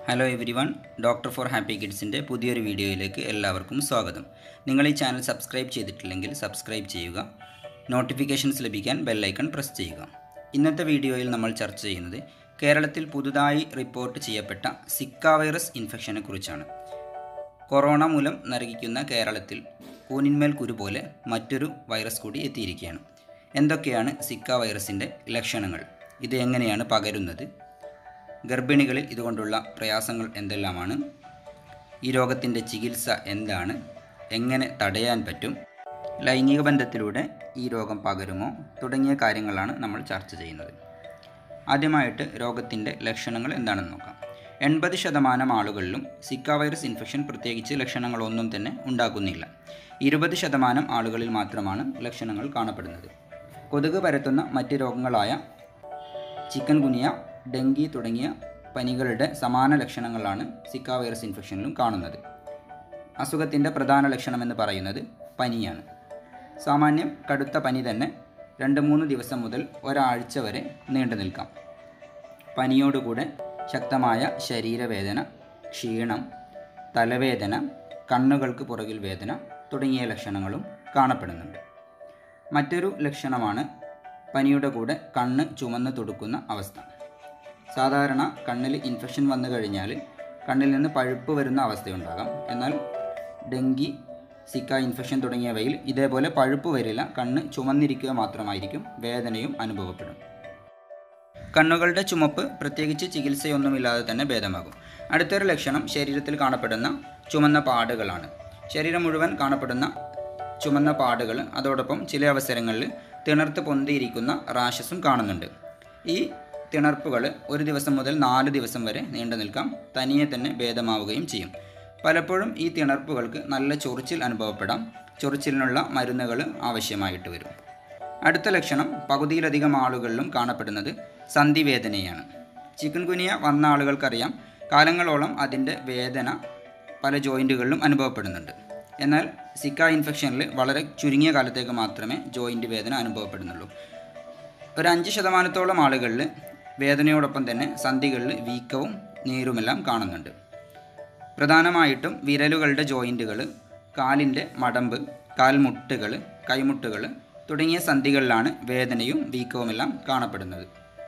Hello everyone, doctor for happy കിഡ്സിൻ്റെ പുതിയൊരു വീഡിയോയിലേക്ക് എല്ലാവർക്കും സ്വാഗതം. നിങ്ങൾ ഈ ചാനൽ സബ്സ്ക്രൈബ് ചെയ്തിട്ടില്ലെങ്കിൽ സബ്സ്ക്രൈബ് ചെയ്യുക. നോട്ടിഫിക്കേഷൻസ് ലഭിക്കാൻ ബെല്ലൈക്കൺ പ്രസ് ചെയ്യുക. ഇന്നത്തെ വീഡിയോയിൽ നമ്മൾ ചർച്ച ചെയ്യുന്നത് കേരളത്തിൽ പുതുതായി റിപ്പോർട്ട് ചെയ്യപ്പെട്ട സിക്ക വൈറസ് ഇൻഫെക്ഷനെ കുറിച്ചാണ്. കൊറോണ മൂലം നരകിക്കുന്ന കേരളത്തിൽ കൂനിന്മേൽ കുരു പോലെ മറ്റൊരു വൈറസ് കൂടി എത്തിയിരിക്കുകയാണ്. എന്തൊക്കെയാണ് സിക്ക വൈറസിൻ്റെ ലക്ഷണങ്ങൾ? ഇത് എങ്ങനെയാണ് പകരുന്നത്? ഗർഭിണികളിൽ ഇതുകൊണ്ടുള്ള പ്രയാസങ്ങൾ എന്തെല്ലാമാണ്? ഈ രോഗത്തിൻ്റെ ചികിത്സ എന്താണ്? എങ്ങനെ തടയാൻ പറ്റും? ലൈംഗിക ബന്ധത്തിലൂടെ ഈ രോഗം പകരുമോ? തുടങ്ങിയ കാര്യങ്ങളാണ് നമ്മൾ ചർച്ച ചെയ്യുന്നത്. ആദ്യമായിട്ട് രോഗത്തിൻ്റെ ലക്ഷണങ്ങൾ എന്താണെന്ന് നോക്കാം. 80% ആളുകളിലും സിക്ക വൈറസ് ഇൻഫെക്ഷൻ പ്രത്യേകിച്ച് ലക്ഷണങ്ങളൊന്നും തന്നെ ഉണ്ടാക്കുന്നില്ല. 20% ആളുകളിൽ മാത്രമാണ് ലക്ഷണങ്ങൾ കാണപ്പെടുന്നത്. കൊതുക് പരത്തുന്ന മറ്റ് രോഗങ്ങളായ ചിക്കൻ ഗുനിയ, ഡെങ്കി തുടങ്ങിയ പനികളുടെ സമാന ലക്ഷണങ്ങളാണ് സിക്ക വൈറസ് ഇൻഫെക്ഷനിലും കാണുന്നത്. അസുഖത്തിൻ്റെ പ്രധാന ലക്ഷണമെന്ന് പറയുന്നത് പനിയാണ്. സാമാന്യം കടുത്ത പനി തന്നെ 2-3 ദിവസം മുതൽ ഒരാഴ്ച വരെ നീണ്ടു നിൽക്കാം. പനിയോടുകൂടെ ശക്തമായ ശരീരവേദന, ക്ഷീണം, തലവേദന, കണ്ണുകൾക്ക് പുറകിൽ വേദന തുടങ്ങിയ ലക്ഷണങ്ങളും കാണപ്പെടുന്നുണ്ട്. മറ്റൊരു ലക്ഷണമാണ് പനിയുടെ കൂടെ കണ്ണ് ചുമന്ന് തുടുക്കുന്ന അവസ്ഥ. സാധാരണ കണ്ണിൽ ഇൻഫെക്ഷൻ വന്നു കഴിഞ്ഞാൽ കണ്ണിൽ നിന്ന് പഴുപ്പ് വരുന്ന അവസ്ഥയുണ്ടാകാം. എന്നാൽ ഡെങ്കി, സിക്ക ഇൻഫെക്ഷൻ തുടങ്ങിയവയിൽ ഇതേപോലെ പഴുപ്പ് വരില്ല, കണ്ണ് ചുമന്നിരിക്കുക മാത്രമായിരിക്കും, വേദനയും അനുഭവപ്പെടും. കണ്ണുകളുടെ ചുമപ്പ് പ്രത്യേകിച്ച് ചികിത്സയൊന്നുമില്ലാതെ തന്നെ ഭേദമാകും. അടുത്തൊരു ലക്ഷണം ശരീരത്തിൽ കാണപ്പെടുന്ന ചുമന്ന പാടുകളാണ്. ശരീരം മുഴുവൻ കാണപ്പെടുന്ന ചുമന്ന പാടുകൾ, അതോടൊപ്പം ചില അവസരങ്ങളിൽ തിണർത്ത് പൊന്തിയിരിക്കുന്ന റാഷസും കാണുന്നുണ്ട്. ഈ തിണർപ്പുകൾ 1 ദിവസം മുതൽ 4 ദിവസം വരെ നീണ്ടു നിൽക്കാം, തനിയെ തന്നെ ഭേദമാവുകയും ചെയ്യും. പലപ്പോഴും ഈ തിണർപ്പുകൾക്ക് നല്ല ചൊറിച്ചിൽ അനുഭവപ്പെടാം. ചൊറിച്ചിലിനുള്ള മരുന്നുകൾ ആവശ്യമായിട്ട് വരും. അടുത്ത ലക്ഷണം പകുതിയിലധികം ആളുകളിലും കാണപ്പെടുന്നത് സന്ധിവേദനയാണ്. ചിക്കൻ ഗുനിയ വന്ന ആളുകൾക്കറിയാം, കാലങ്ങളോളം അതിൻ്റെ വേദന പല ജോയിൻറ്റുകളിലും അനുഭവപ്പെടുന്നുണ്ട്. എന്നാൽ സിക്ക ഇൻഫെക്ഷനിൽ വളരെ ചുരുങ്ങിയ കാലത്തേക്ക് മാത്രമേ ജോയിൻറ്റ് വേദന അനുഭവപ്പെടുന്നുള്ളൂ. ഒരു 5% ആളുകളിൽ വേദനയോടൊപ്പം തന്നെ സന്ധികളിൽ വീക്കവും നീരുമെല്ലാം കാണുന്നുണ്ട്. പ്രധാനമായിട്ടും വിരലുകളുടെ ജോയിൻറ്റുകൾ, കാലിൻ്റെ മടമ്പ്, കാൽമുട്ടുകൾ, കൈമുട്ടുകൾ തുടങ്ങിയ സന്ധികളിലാണ് വേദനയും വീക്കവുമെല്ലാം കാണപ്പെടുന്നത്.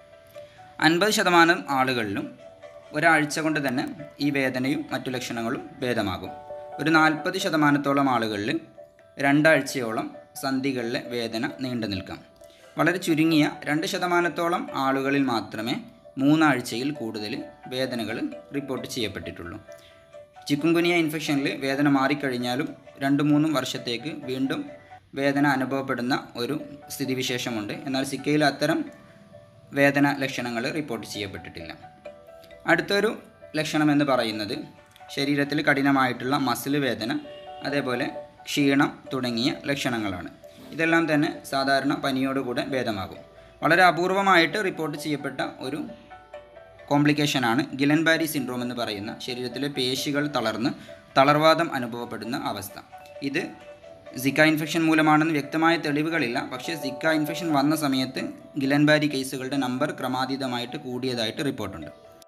50% ആളുകളിലും ഒരാഴ്ച കൊണ്ട് തന്നെ ഈ വേദനയും മറ്റു ലക്ഷണങ്ങളും ഭേദമാകും. ഒരു 40% ആളുകളിൽ 2 ആഴ്ചയോളം സന്ധികളിലെ വേദന നീണ്ടു നിൽക്കാം. വളരെ ചുരുങ്ങിയ 2% ആളുകളിൽ മാത്രമേ 3 ആഴ്ചയിൽ കൂടുതൽ വേദനകൾ റിപ്പോർട്ട് ചെയ്യപ്പെട്ടിട്ടുള്ളൂ. ചിക്കൻ ഗുനിയ ഇൻഫെക്ഷനിൽ വേദന മാറിക്കഴിഞ്ഞാലും 2-3 വർഷത്തേക്ക് വീണ്ടും വേദന അനുഭവപ്പെടുന്ന ഒരു സ്ഥിതിവിശേഷമുണ്ട്. എന്നാൽ സിക്കയിൽ അത്തരം വേദന ലക്ഷണങ്ങൾ റിപ്പോർട്ട് ചെയ്യപ്പെട്ടിട്ടില്ല. അടുത്തൊരു ലക്ഷണം എന്ന് പറയുന്നത് ശരീരത്തിൽ കഠിനമായിട്ടുള്ള മസിൽ വേദന, അതേപോലെ ക്ഷീണം തുടങ്ങിയ ലക്ഷണങ്ങളാണ്. ഇതെല്ലാം തന്നെ സാധാരണ പനിയോടുകൂടെ ഭേദമാകും. വളരെ അപൂർവമായിട്ട് റിപ്പോർട്ട് ചെയ്യപ്പെട്ട ഒരു കോംപ്ലിക്കേഷനാണ് ഗിലൻ-ബാരി സിൻഡ്രോം എന്ന് പറയുന്ന ശരീരത്തിലെ പേശികൾ തളർന്ന് തളർവാദം അനുഭവപ്പെടുന്ന അവസ്ഥ. ഇത് സിക്ക ഇൻഫെക്ഷൻ മൂലമാണെന്ന് വ്യക്തമായ തെളിവുകളില്ല. പക്ഷേ സിക്ക ഇൻഫെക്ഷൻ വന്ന സമയത്ത് ഗിലൻ-ബാരി കേസുകളുടെ നമ്പർ ക്രമാതീതമായിട്ട് കൂടിയതായിട്ട് റിപ്പോർട്ടുണ്ട്.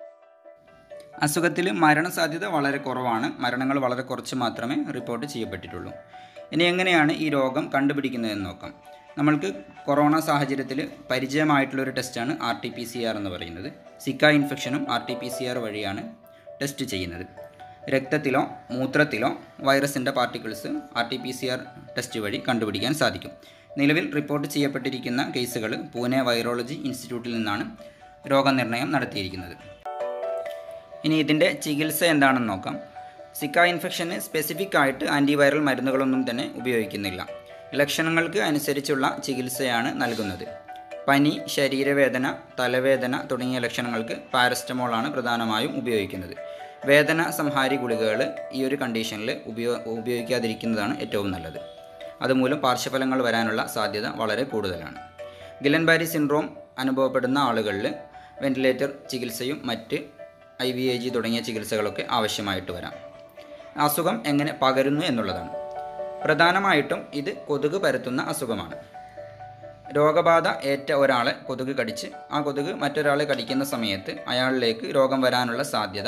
അസുഖത്തിൽ മരണസാധ്യത വളരെ കുറവാണ്. മരണങ്ങൾ വളരെ കുറച്ച് മാത്രമേ റിപ്പോർട്ട് ചെയ്യപ്പെട്ടിട്ടുള്ളൂ. ഇനി എങ്ങനെയാണ് ഈ രോഗം കണ്ടുപിടിക്കുന്നതെന്ന് നോക്കാം. നമ്മൾക്ക് കൊറോണ സാഹചര്യത്തിൽ പരിചയമായിട്ടുള്ളൊരു ടെസ്റ്റാണ് RT-PCR എന്ന് പറയുന്നത്. സിക്ക ഇൻഫെക്ഷനും RT-PCR വഴിയാണ് ടെസ്റ്റ് ചെയ്യുന്നത്. രക്തത്തിലോ മൂത്രത്തിലോ വൈറസിൻ്റെ പാർട്ടിക്കിൾസ് RT-PCR ടെസ്റ്റ് വഴി കണ്ടുപിടിക്കാൻ സാധിക്കും. നിലവിൽ റിപ്പോർട്ട് ചെയ്യപ്പെട്ടിരിക്കുന്ന കേസുകൾ പൂനെ വൈറോളജി ഇൻസ്റ്റിറ്റ്യൂട്ടിൽ നിന്നാണ് രോഗനിർണയം നടത്തിയിരിക്കുന്നത്. ഇനി ഇതിൻ്റെ ചികിത്സ എന്താണെന്ന് നോക്കാം. സിക്ക ഇൻഫെക്ഷന് സ്പെസിഫിക് ആയിട്ട് ആൻറ്റിവൈറൽ മരുന്നുകളൊന്നും തന്നെ ഉപയോഗിക്കുന്നില്ല. ലക്ഷണങ്ങൾക്ക് അനുസരിച്ചുള്ള ചികിത്സയാണ് നൽകുന്നത്. പനി, ശരീരവേദന, തലവേദന തുടങ്ങിയ ലക്ഷണങ്ങൾക്ക് പാരസ്റ്റമോളാണ് പ്രധാനമായും ഉപയോഗിക്കുന്നത്. വേദന സംഹാരി ഗുളികകൾ ഈ ഒരു കണ്ടീഷനിൽ ഉപയോഗിക്കാതിരിക്കുന്നതാണ് ഏറ്റവും നല്ലത്. അതുമൂലം പാർശ്വഫലങ്ങൾ വരാനുള്ള സാധ്യത വളരെ കൂടുതലാണ്. ഗിലൻ-ബാരി സിൻഡ്രോം അനുഭവപ്പെടുന്ന ആളുകളിൽ വെന്റിലേറ്റർ ചികിത്സയും മറ്റ് IVIG തുടങ്ങിയ ചികിത്സകളൊക്കെ ആവശ്യമായിട്ട് വരാം. അസുഖം എങ്ങനെ പകരുന്നു എന്നുള്ളതാണ്. പ്രധാനമായിട്ടും ഇത് കൊതുക് പരത്തുന്ന അസുഖമാണ്. രോഗബാധ ഏറ്റ ഒരാളെ കൊതുക് കടിച്ച് ആ കൊതുക് മറ്റൊരാളെ കടിക്കുന്ന സമയത്ത് അയാളിലേക്ക് രോഗം വരാനുള്ള സാധ്യത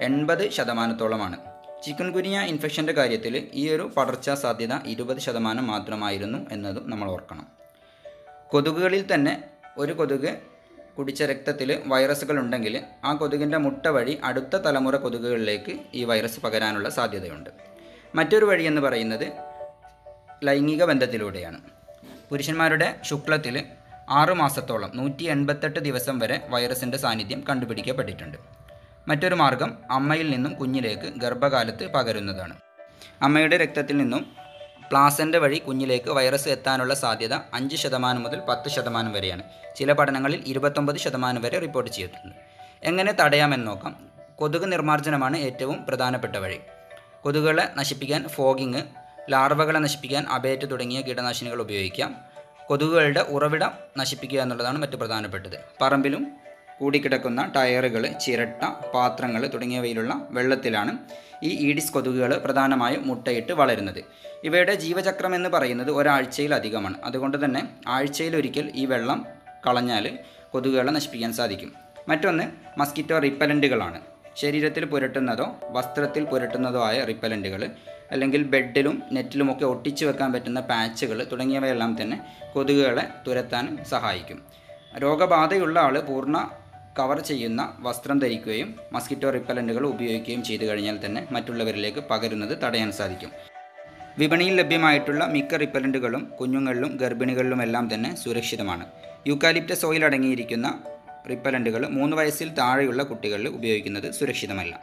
80%. ചിക്കൻ ഗുനിയ ഇൻഫെക്ഷൻ്റെ കാര്യത്തിൽ ഈ ഒരു പടർച്ചാ സാധ്യത 20% മാത്രമായിരുന്നു എന്നതും നമ്മൾ ഓർക്കണം. കൊതുകുകളിൽ തന്നെ ഒരു കൊതുക് കുടിച്ച രക്തത്തിൽ വൈറസുകൾ ഉണ്ടെങ്കിൽ ആ കൊതുകിൻ്റെ മുട്ട വഴി അടുത്ത തലമുറ കൊതുകുകളിലേക്ക് ഈ വൈറസ് പകരാനുള്ള സാധ്യതയുണ്ട്. മറ്റൊരു വഴി എന്ന് പറയുന്നത് ലൈംഗിക ബന്ധത്തിലൂടെയാണ്. പുരുഷന്മാരുടെ ശുക്ലത്തിൽ 6 മാസത്തോളം 188 ദിവസം വരെ വൈറസിൻ്റെ സാന്നിധ്യം കണ്ടുപിടിക്കപ്പെട്ടിട്ടുണ്ട്. മറ്റൊരു മാർഗം അമ്മയിൽ നിന്നും കുഞ്ഞിലേക്ക് ഗർഭകാലത്ത് പകരുന്നതാണ്. അമ്മയുടെ രക്തത്തിൽ നിന്നും പ്ലാസൻ്റ വഴി കുഞ്ഞിലേക്ക് വൈറസ് എത്താനുള്ള സാധ്യത 5% മുതൽ 10% വരെയാണ്. ചില പഠനങ്ങളിൽ 29% വരെ റിപ്പോർട്ട് ചെയ്തിട്ടുണ്ട്. എങ്ങനെ തടയാമെന്ന് നോക്കാം. കൊതുക് നിർമ്മാർജ്ജനമാണ് ഏറ്റവും പ്രധാനപ്പെട്ട വഴി. കൊതുകുകളെ നശിപ്പിക്കാൻ ഫോഗിങ്, ലാർവകളെ നശിപ്പിക്കാൻ അബേറ്റ് തുടങ്ങിയ കീടനാശിനികൾ ഉപയോഗിക്കാം. കൊതുകുകളുടെ ഉറവിടം നശിപ്പിക്കുക എന്നുള്ളതാണ് മറ്റു പ്രധാനപ്പെട്ടത്. പറമ്പിലും കൂടിക്കിടക്കുന്ന ടയറുകൾ, ചിരട്ട, പാത്രങ്ങൾ തുടങ്ങിയവയിലുള്ള വെള്ളത്തിലാണ് ഈ ഈഡിസ് കൊതുകുകൾ പ്രധാനമായും മുട്ടയിട്ട് വളരുന്നത്. ഇവയുടെ ജീവചക്രം എന്ന് പറയുന്നത് ഒരാഴ്ചയിലധികമാണ്. അതുകൊണ്ട് തന്നെ ആഴ്ചയിലൊരിക്കൽ ഈ വെള്ളം കളഞ്ഞാൽ കൊതുകുകളെ നശിപ്പിക്കാൻ സാധിക്കും. മറ്റൊന്ന് മസ്കിറ്റോ റിപ്പലൻറ്റുകളാണ്. ശരീരത്തിൽ പുരട്ടുന്നതോ വസ്ത്രത്തിൽ പുരട്ടുന്നതോ ആയ റിപ്പലൻറ്റുകൾ, അല്ലെങ്കിൽ ബെഡിലും നെറ്റിലുമൊക്കെ ഒട്ടിച്ചു വെക്കാൻ പറ്റുന്ന പാച്ചുകൾ തുടങ്ങിയവയെല്ലാം തന്നെ കൊതുകുകളെ തുരത്താൻ സഹായിക്കും. രോഗബാധയുള്ള ആൾ പൂർണ്ണ കവർ ചെയ്യുന്ന വസ്ത്രം ധരിക്കുകയും മസ്കിറ്റോ റിപ്പലൻറ്റുകൾ ഉപയോഗിക്കുകയും ചെയ്തു കഴിഞ്ഞാൽ തന്നെ മറ്റുള്ളവരിലേക്ക് പകരുന്നത് തടയാൻ സാധിക്കും. വിപണിയിൽ ലഭ്യമായിട്ടുള്ള മിക്ക റിപ്പലൻറ്റുകളും കുഞ്ഞുങ്ങളിലും ഗർഭിണികളിലുമെല്ലാം തന്നെ സുരക്ഷിതമാണ്. യൂക്കാലിപ്റ്റസ് ഓയിൽ അടങ്ങിയിരിക്കുന്ന റിപ്പലൻറ്റുകൾ 3 വയസ്സിൽ താഴെയുള്ള കുട്ടികളിൽ ഉപയോഗിക്കുന്നത് സുരക്ഷിതമല്ല.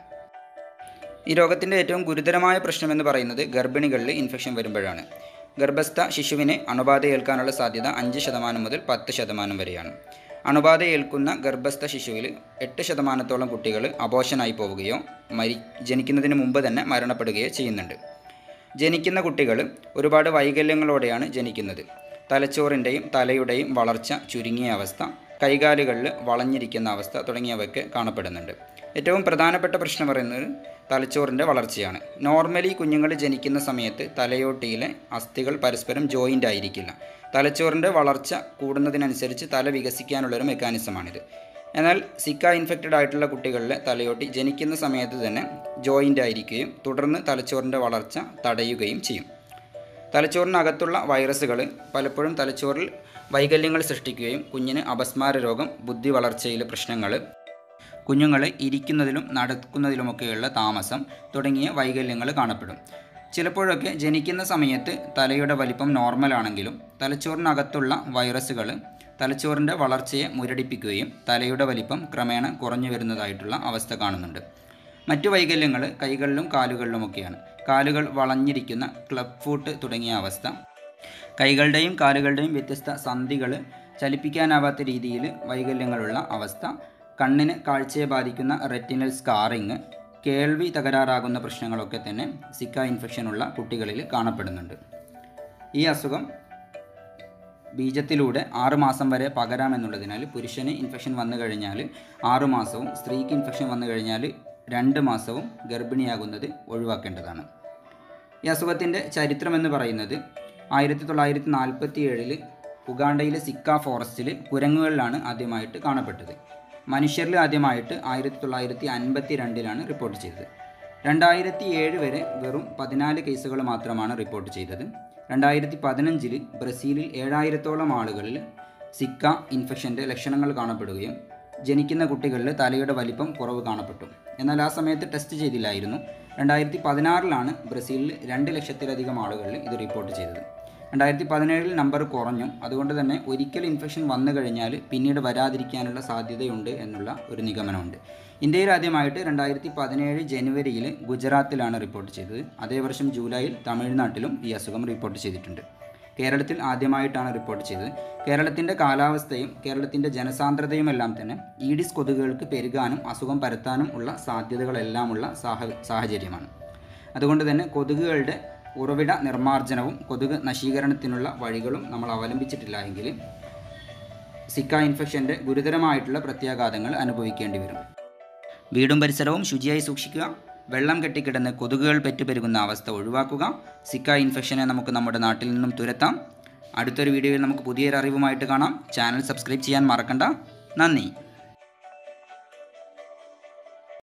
ഈ രോഗത്തിൻ്റെ ഏറ്റവും ഗുരുതരമായ പ്രശ്നമെന്ന് പറയുന്നത് ഗർഭിണികളിൽ ഇൻഫെക്ഷൻ വരുമ്പോഴാണ്. ഗർഭസ്ഥ ശിശുവിന് അണുബാധ ഏൽക്കാനുള്ള സാധ്യത 5% മുതൽ 10% വരെയാണ്. അണുബാധ ഏൽക്കുന്ന ഗർഭസ്ഥ ശിശുവിൽ 8% കുട്ടികൾ അബോർഷനായി പോവുകയോ ജനിക്കുന്നതിന് മുമ്പ് തന്നെ മരണപ്പെടുകയോ ചെയ്യുന്നുണ്ട്. ജനിക്കുന്ന കുട്ടികൾ ഒരുപാട് വൈകല്യങ്ങളോടെയാണ് ജനിക്കുന്നത്. തലച്ചോറിൻ്റെയും തലയുടെയും വളർച്ച ചുരുങ്ങിയ അവസ്ഥ, കൈകാലുകളിൽ വളഞ്ഞിരിക്കുന്ന അവസ്ഥ തുടങ്ങിയവയൊക്കെ കാണപ്പെടുന്നുണ്ട്. ഏറ്റവും പ്രധാനപ്പെട്ട പ്രശ്നം പറയുന്നത് തലച്ചോറിൻ്റെ വളർച്ചയാണ്. നോർമലി കുഞ്ഞുങ്ങൾ ജനിക്കുന്ന സമയത്ത് തലയോട്ടിയിലെ അസ്ഥികൾ പരസ്പരം ജോയിൻ്റ് ആയിരിക്കില്ല. തലച്ചോറിൻ്റെ വളർച്ച കൂടുന്നതിനനുസരിച്ച് തല വികസിക്കാനുള്ളൊരു മെക്കാനിസമാണിത്. എന്നാൽ സിക്ക ഇൻഫെക്റ്റഡ് ആയിട്ടുള്ള കുട്ടികളിലെ തലയോട്ടി ജനിക്കുന്ന സമയത്ത് തന്നെ ജോയിൻ്റ് ആയിരിക്കുകയും തുടർന്ന് തലച്ചോറിൻ്റെ വളർച്ച തടയുകയും ചെയ്യും. തലച്ചോറിനകത്തുള്ള വൈറസുകൾ പലപ്പോഴും തലച്ചോറിൽ വൈകല്യങ്ങൾ സൃഷ്ടിക്കുകയും കുഞ്ഞിന് അപസ്മാര രോഗം, ബുദ്ധി വളർച്ചയിലെ പ്രശ്നങ്ങൾ, കുഞ്ഞുങ്ങൾ ഇരിക്കുന്നതിലും നടക്കുന്നതിലുമൊക്കെയുള്ള താമസം തുടങ്ങിയ വൈകല്യങ്ങൾ കാണപ്പെടും. ചിലപ്പോഴൊക്കെ ജനിക്കുന്ന സമയത്ത് തലയുടെ വലിപ്പം നോർമലാണെങ്കിലും തലച്ചോറിനകത്തുള്ള വൈറസുകൾ തലച്ചോറിൻ്റെ വളർച്ചയെ മുരടിപ്പിക്കുകയും തലയുടെ വലിപ്പം ക്രമേണ കുറഞ്ഞു വരുന്നതായിട്ടുള്ള അവസ്ഥ കാണുന്നുണ്ട്. മറ്റു വൈകല്യങ്ങൾ കൈകളിലും കാലുകളിലുമൊക്കെയാണ്. കാലുകൾ വളഞ്ഞിരിക്കുന്ന ക്ലബ് ഫൂട്ട് തുടങ്ങിയ അവസ്ഥ, കൈകളുടെയും കാലുകളുടെയും വ്യത്യസ്ത സന്ധികൾ ചലിപ്പിക്കാനാവാത്ത രീതിയിൽ വൈകല്യങ്ങളുള്ള അവസ്ഥ, കണ്ണിന് കാഴ്ചയെ ബാധിക്കുന്ന റെറ്റിനൽ സ്കാറിങ്, കേൾവി തകരാറാകുന്ന പ്രശ്നങ്ങളൊക്കെ തന്നെ സിക്ക ഇൻഫെക്ഷനുള്ള കുട്ടികളിൽ കാണപ്പെടുന്നുണ്ട്. ഈ അസുഖം ബീജത്തിലൂടെ 6 മാസം വരെ പകരാമെന്നുള്ളതിനാൽ പുരുഷന് ഇൻഫെക്ഷൻ വന്നു കഴിഞ്ഞാൽ 6 മാസവും സ്ത്രീക്ക് ഇൻഫെക്ഷൻ വന്നു കഴിഞ്ഞാൽ 2 മാസവും ഗർഭിണിയാകുന്നത് ഒഴിവാക്കേണ്ടതാണ്. ഈ അസുഖത്തിൻ്റെ ചരിത്രമെന്ന് പറയുന്നത് 1947 ഉഗാണ്ടയിലെ സിക്ക ഫോറസ്റ്റിൽ കുരങ്ങുകളിലാണ് ആദ്യമായിട്ട് കാണപ്പെട്ടത്. മനുഷ്യരിൽ ആദ്യമായിട്ട് 1952 റിപ്പോർട്ട് ചെയ്തത്. 2007 വരെ വെറും 14 കേസുകൾ മാത്രമാണ് റിപ്പോർട്ട് ചെയ്തത്. 2015 ബ്രസീലിൽ 7000-ഓളം ആളുകളിൽ സിക്ക ഇൻഫെക്ഷൻ്റെ ലക്ഷണങ്ങൾ കാണപ്പെടുകയും ജനിക്കുന്ന കുട്ടികളിൽ തലയുടെ വലിപ്പം കുറവ് കാണപ്പെട്ടു. എന്നാൽ ആ സമയത്ത് ടെസ്റ്റ് ചെയ്തില്ലായിരുന്നു. 2016 ബ്രസീലിൽ 2 ലക്ഷത്തിലധികം ആളുകളിൽ ഇത് റിപ്പോർട്ട് ചെയ്തത്. 2017 നമ്പർ കുറഞ്ഞു. അതുകൊണ്ട് തന്നെ ഒരിക്കൽ ഇൻഫെക്ഷൻ വന്നു കഴിഞ്ഞാൽ പിന്നീട് വരാതിരിക്കാനുള്ള സാധ്യതയുണ്ട് എന്നുള്ള ഒരു നിഗമനമുണ്ട്. ഇന്ത്യയിൽ ആദ്യമായിട്ട് 2017 ജനുവരിയിൽ ഗുജറാത്തിലാണ് റിപ്പോർട്ട് ചെയ്തത്. അതേ വർഷം ജൂലൈയിൽ തമിഴ്നാട്ടിലും ഈ അസുഖം റിപ്പോർട്ട് ചെയ്തിട്ടുണ്ട്. കേരളത്തിൽ ആദ്യമായിട്ടാണ് റിപ്പോർട്ട് ചെയ്തത്. കേരളത്തിൻ്റെ കാലാവസ്ഥയും കേരളത്തിൻ്റെ ജനസാന്ദ്രതയുമെല്ലാം തന്നെ ഈഡിസ് കൊതുകുകൾക്ക് പെരുകാനും അസുഖം പരത്താനും ഉള്ള സാധ്യതകളെല്ലാമുള്ള സാഹചര്യമാണ്. അതുകൊണ്ട് തന്നെ കൊതുകുകളുടെ ഉറവിട നിർമ്മാർജ്ജനവും കൊതുക് നശീകരണത്തിനുള്ള വഴികളും നമ്മൾ അവലംബിച്ചിട്ടില്ല എങ്കിൽ സിക്ക ഇൻഫെക്ഷൻ്റെ ഗുരുതരമായിട്ടുള്ള പ്രത്യാഘാതങ്ങൾ അനുഭവിക്കേണ്ടി വരും. വീടും പരിസരവും ശുചിയായി സൂക്ഷിക്കുക. വെള്ളം കെട്ടിക്കിടന്ന് കൊതുകുകൾ പെറ്റുപെരുകുന്ന അവസ്ഥ ഒഴിവാക്കുക. സിക്ക ഇൻഫെക്ഷനെ നമുക്ക് നമ്മുടെ നാട്ടിൽ നിന്നും തുരത്താം. അടുത്തൊരു വീഡിയോയിൽ നമുക്ക് പുതിയൊരു അറിവുമായിട്ട് കാണാം. ചാനൽ സബ്സ്ക്രൈബ് ചെയ്യാൻ മറക്കണ്ട. നന്ദി.